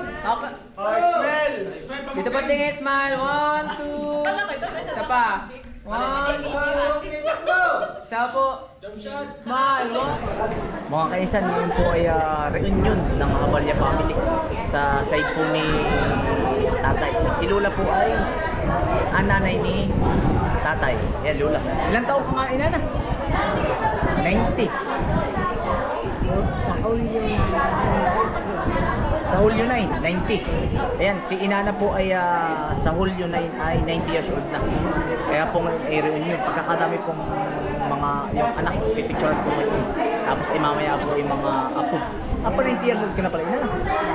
Oh, smell! Dito pa tingin, smile. 1, 2. Isa pa. 1, 2. Isa po. Smile. 1. Mga kaisan, yun po ay reunion ng Abalya family sa side po ni tatay. Si Lola po ay nanay ni tatay. Yan, Lola. Ilang taon ka nga inana? 90. Sa Hulyo 9, 90. Ayan, si inana po ay sa Hulyo 9 ay 90 years old na. Kaya po ngayon ay reunion. Pagkakadami pong mga yung anak, pipicture po ngayon. Tapos ay mamaya po yung mga apo. Apo 90 years old ka na pala, inana.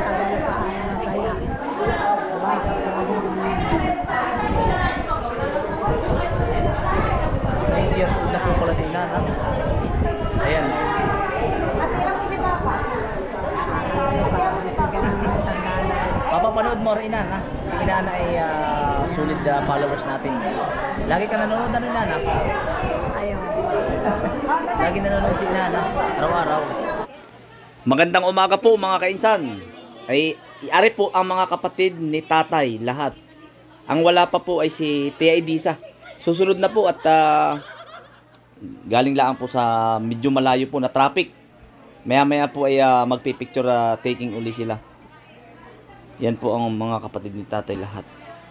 90 years old na po pala si inana. Ayan. Papapanood mo rin inana. Si inana ay solid followers natin. Lagi ka nanonood na rin inana? Ayaw. Lagi nanonood si inana, araw-araw. Magandang umaga po mga kainsan. Ay iari po ang mga kapatid ni tatay lahat. Ang wala pa po ay si Tia Edisa. Susunod na po at galing lang po sa medyo malayo po na traffic. Maya-maya po ay magpipicture taking uli sila. Yan po ang mga kapatid ni tatay lahat.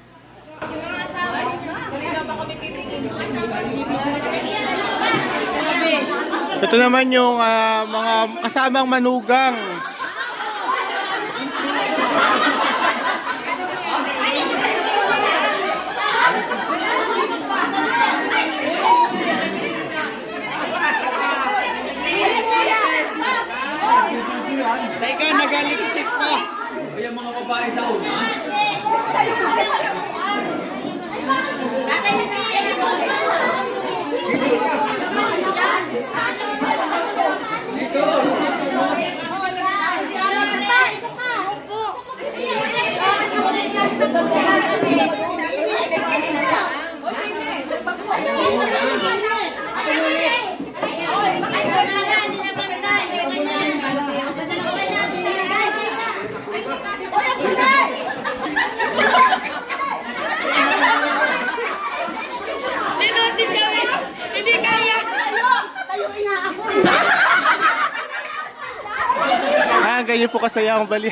Ito naman yung mga kasamang manugang. Teka, nag-lipstick pa. O yung mga babae sa una. Dito. Hindi kaya. Tayuin na ako. Ganyan po kasaya ang bali.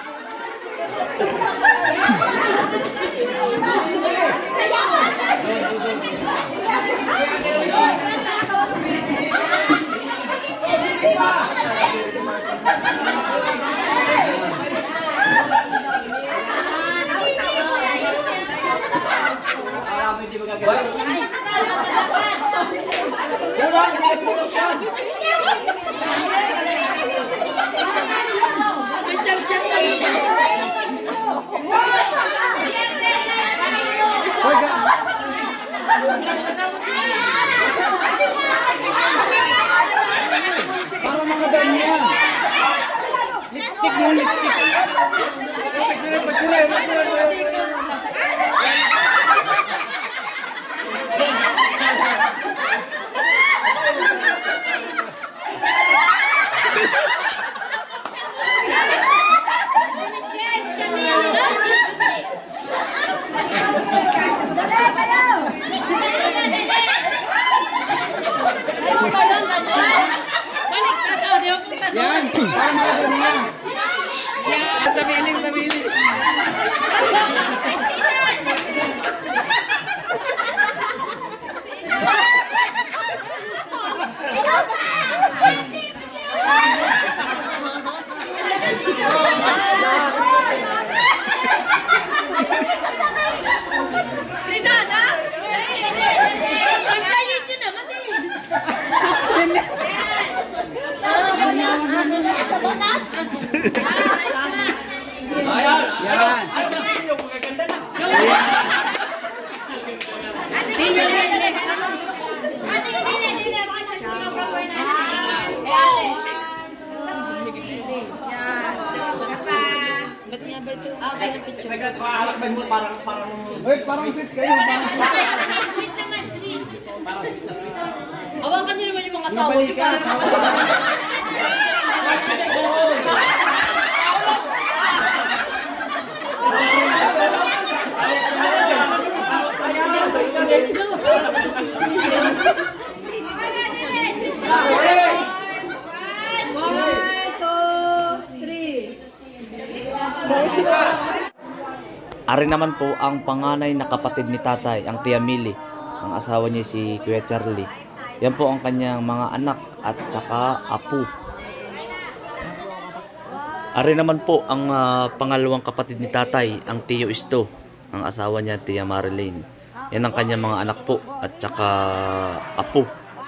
Para mga ganyan. Lipstick yung lipstick. Yan, para mga ganyan. Yan, tabiling, tabiling. Ayan, yan. Ay, sabihin yung magaganda na. Parang sweet kayo. Sweet naman, sweet. Hawakan niyo naman yung mga sawa. Nabalikan. Ari naman po ang panganay na kapatid ni tatay, ang Tia Mili. Ang asawa niya si Kuya Charlie. Yan po ang kanyang mga anak at saka apo. Ari naman po ang pangalawang kapatid ni tatay, ang Tio Isto. Ang asawa niya, Tia Marilyn. Yan ang kanyang mga anak po at saka apo.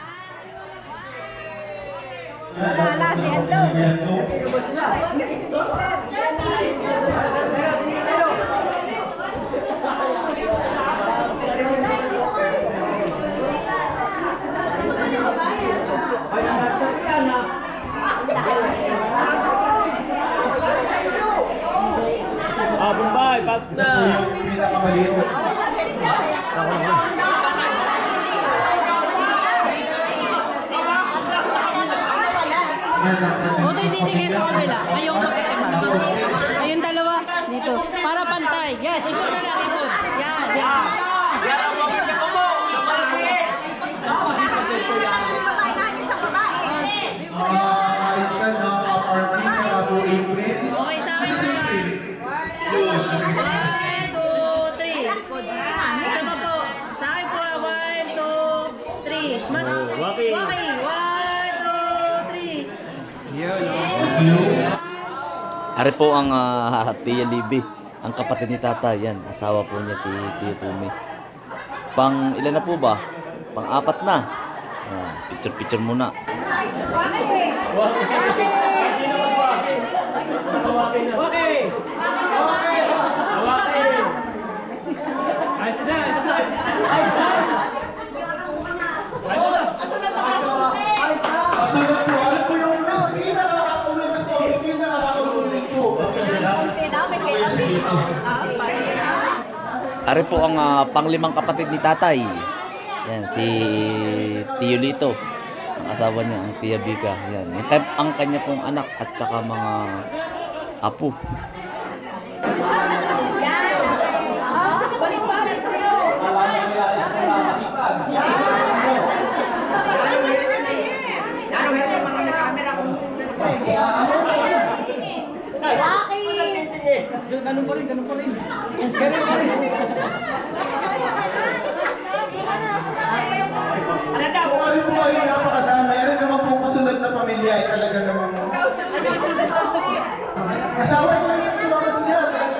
Bombay, pat na. Otoy, dito kayo sa kabila. Ayong magkakita. Ayun dalawa. Dito. Para pantay. Yes, ipon na lang, ipon. Yan, yan. Okay, sa akin po. 1, 2, 3. Isa pa po. Sa akin po. 1, 2, 3. Mas. Waki. 1, 2, 3. Ari po ang Tia Libby, ang kapatid ni tatay. Yan, asawa po niya si Tio Tumi. Pang ilan na po ba? Pang 4 na. Picture muna. Ari po ang panglimang kapatid ni tatay. Yan, si Tio Lito. Ang asawa niya, ang Tia Biga. Yan, ang kanya pong anak at saka mga apo. Ganun pa rin. Kung ano po ay napakadami, ano naman po kasunod na pamilya ay talaga namang asawa ko yun yung mga niya.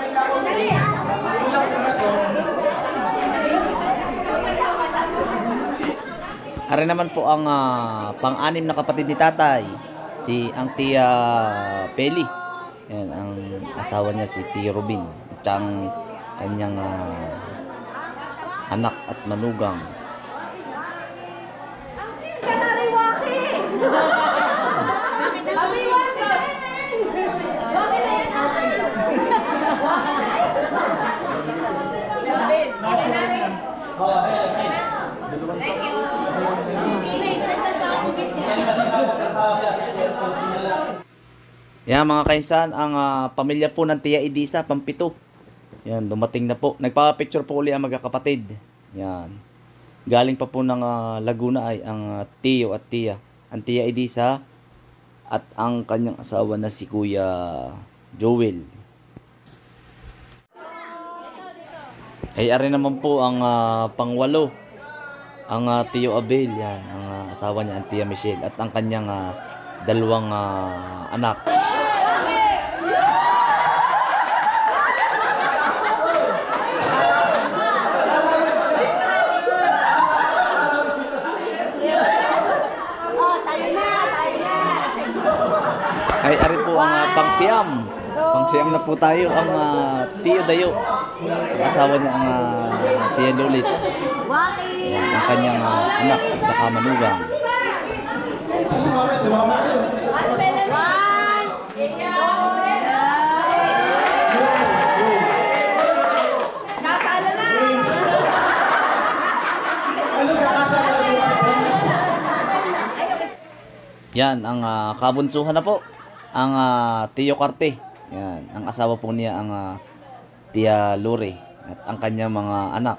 Ari naman po ang pang-anim na kapatid ni tatay, si ang Tia Peli. Yan, ang asawa niya si Tia Robin at ang kanyang anak at manugang. Yan mga kainsan, ang pamilya po ng Tia Edisa, Pampito. Yan, dumating na po. Nagpapicture po uli ang magkakapatid. Yan. Galing pa po ng Laguna ay ang Tio at Tia. Ang Tia Edisa at ang kanyang asawa na si Kuya Joel. Ay ari naman po ang pangwalo. Ang Tio Abel, yan, ang asawa niya, ang Tia Michelle at ang kanyang dalawang anak. Ay ari po ang pangsiyam. Pangsiyam na po tayo ang Tio Dayo. Ang asawa niya ang Tia Lulit. Yan, ang kanyang anak at saka manugang. Yan, ang kabunsuhan na po, ang Tio Carte. Yan, ang asawa po niya ang Tia Lure at ang kanyang mga anak.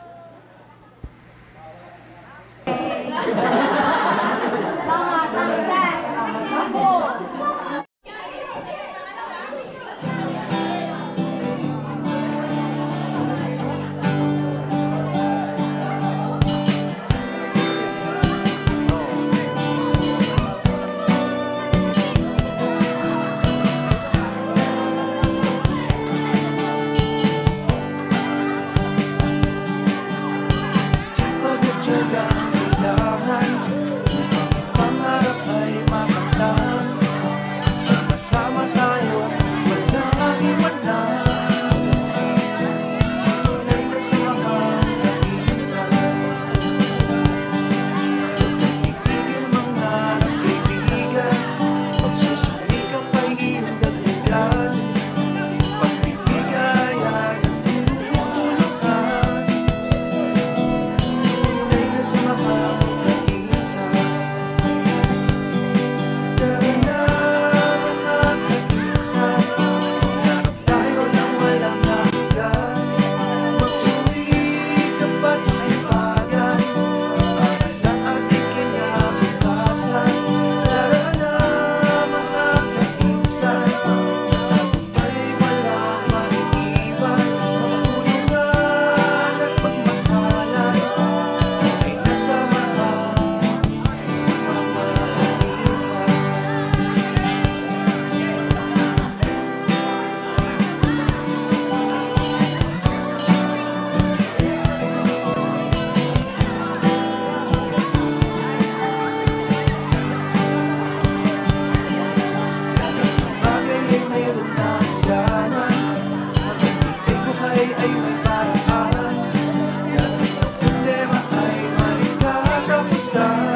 sa